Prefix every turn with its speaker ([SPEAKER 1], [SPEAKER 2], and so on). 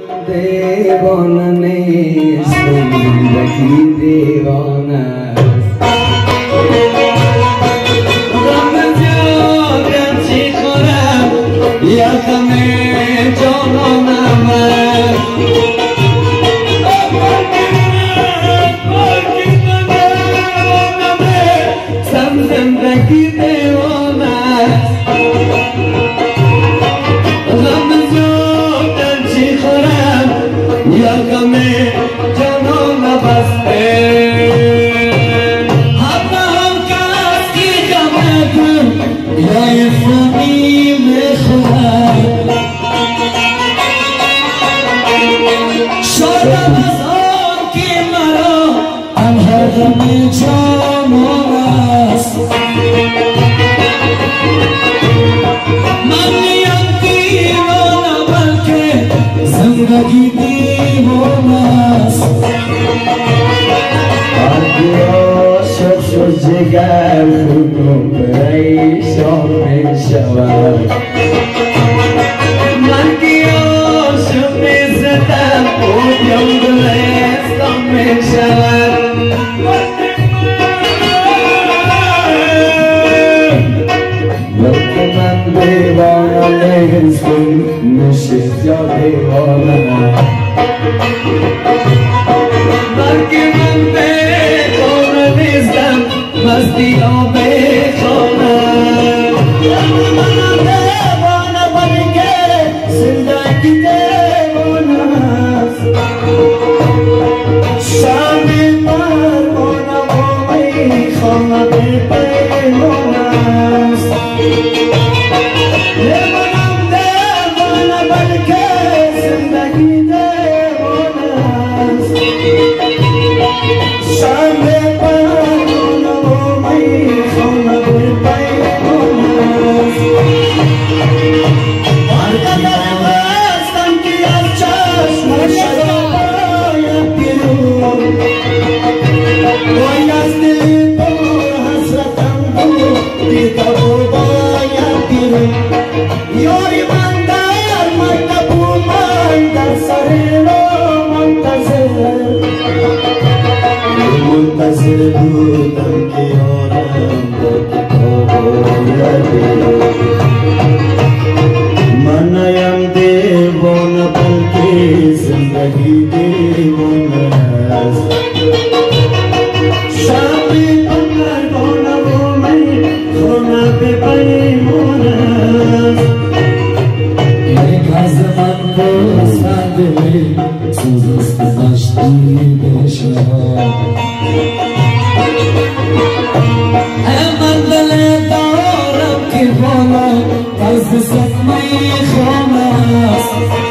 [SPEAKER 1] دیوانه نیست زندگی دیوانه غم زیادم چی خورم یکم جانانم زندگی دیوانه غم زیادم چی خورم یکم جانانم بسته حتی هم کس کی غمتون یا فهمی میخورم شاید از آن که مرا آنها غم جانان است من نیم دیوانه بلکه زندگی دیوانه است وقتی عاشق شد جگر خونم پریشان میشود من که عاشق میزدم خودم گلستان میشود لکه من دیوانه نیستم نشست یا دیوانه بلکه من دیوانه نیستم مستی یا بیخانه من دیوانه بلکه زندگی دیوانه است شب پروانه و میخانه پیمانه است دیوانم دیوانه بلکه زندگی دیوانه است شب پروانه و میخانه پیمانه است آنقدر بستم که از چشمش باید بیرون وای از دل پر حسرتم بود دیده باید بیرون یاری من در مکتب و من در سر را منتظر بودم که یارم با کتاب باید بیرون من نیم دیوانه بلکه زندگی دیوانه است شبی پروانه و میخانه پیمانه است یک از من بسند سوز است مشتی بشود من دل دارم که بالا از دست میخوام است